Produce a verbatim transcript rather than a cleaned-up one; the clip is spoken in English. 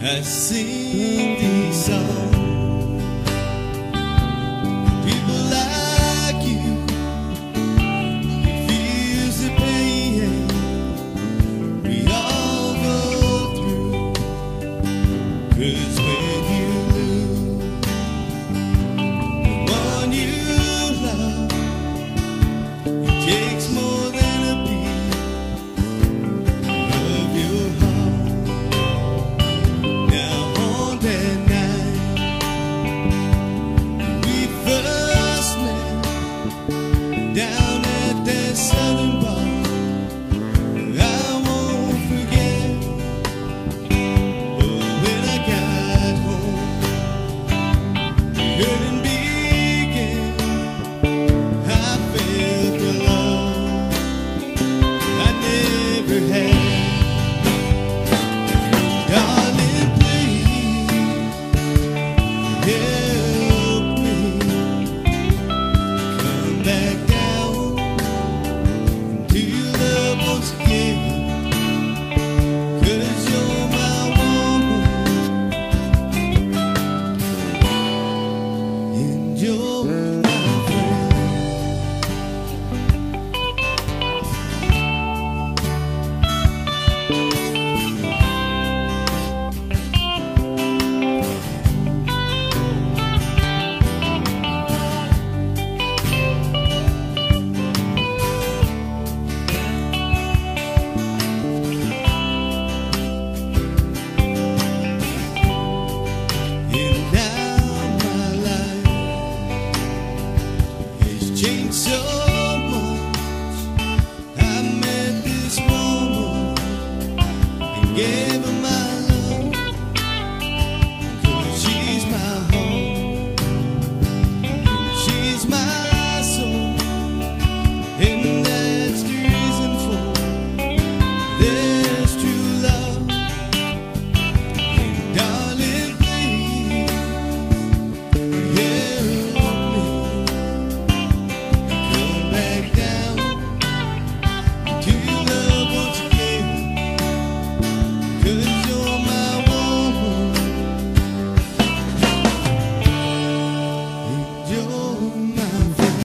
I sing these songs. People like you, it feels the pain we all go through. 'Cause when you lose the one you love, it takes more than a beat of your heart. Now on that night we first met down at that southern bar, I won't forget. But when I got home, hurting began. I felt the love I never had. Darling, please help me come back down to love once again. 'Cause you're my woman and you're my friend. And now my life has changed so much. I met this woman and gave her my love. 'Cause she's my home and she's my soul, and that's the reason for this.